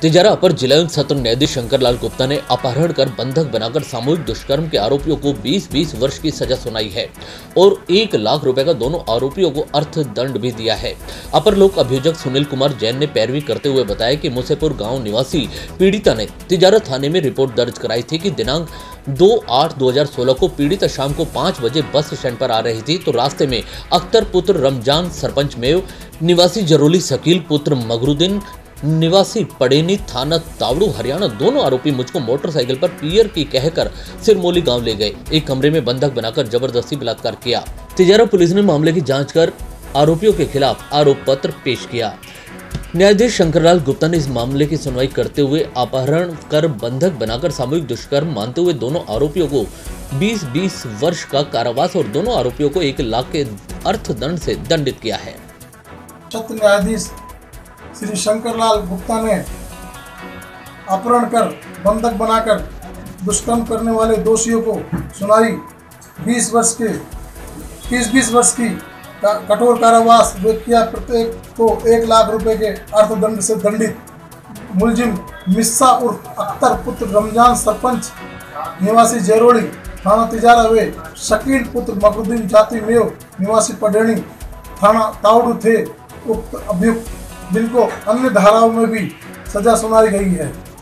तिजारा अपर जिला एवं सत्र न्यायाधीश शंकर लाल गुप्ता ने अपहरण कर बंधक बनाकर सामूहिक दुष्कर्म के आरोपियों को 20-20 वर्ष की सजा सुनाई है और 1 लाख रुपए का दोनों आरोपियों को अर्थदंड भी दिया है। अपर लोक अभियोजक सुनील कुमार जैन ने पैरवी करते हुए बताया कि मुसेपुर गांव निवासी पीड़िता ने तिजारा थाने में रिपोर्ट दर्ज कराई थी कि दिनांक 2/8/2016 को पीड़िता शाम को 5 बजे बस स्टैंड पर आ रही थी तो रास्ते में अख्तर पुत्र रमजान सरपंच मेव निवासी जरोली शकील पुत्र मगरुद्दीन निवासी पड़ेनी थाना तावड़ू हरियाणा दोनों आरोपी मुझको मोटरसाइकिल पर पियर की कहकर सिरमौली गांव ले गए। एक कमरे में बंधक बनाकर जबरदस्ती बलात्कार किया। तिजारा पुलिस ने मामले की जांच कर आरोपियों के खिलाफ आरोप पत्र पेश किया। न्यायाधीश शंकरलाल गुप्ता ने इस मामले की सुनवाई करते हुए अपहरण कर बंधक बनाकर सामूहिक दुष्कर्म मानते हुए दोनों आरोपियों को 20-20 वर्ष का कारावास और दोनों आरोपियों को 1 लाख के अर्थदंड से दंडित किया है। सत्र न्यायाधीश श्री शंकरलाल गुप्ता ने अपहरण कर बंधक बनाकर दुष्कर्म करने वाले दोषियों को सुनाई 20 वर्ष की कठोर कारावास किया। प्रत्येक को 1 लाख रुपए के अर्थदंड से दंडित। मुलजिम मिस्सा उर्फ अख्तर पुत्र रमजान सरपंच निवासी जरोली थाना तिजारा वे शकील पुत्र मगरुद्दीन जाति मेव निवासी पडेनी थाना तावड़ू थे उक्त अभियुक्त जिनको अन्य धाराओं में भी सजा सुनाई गई है।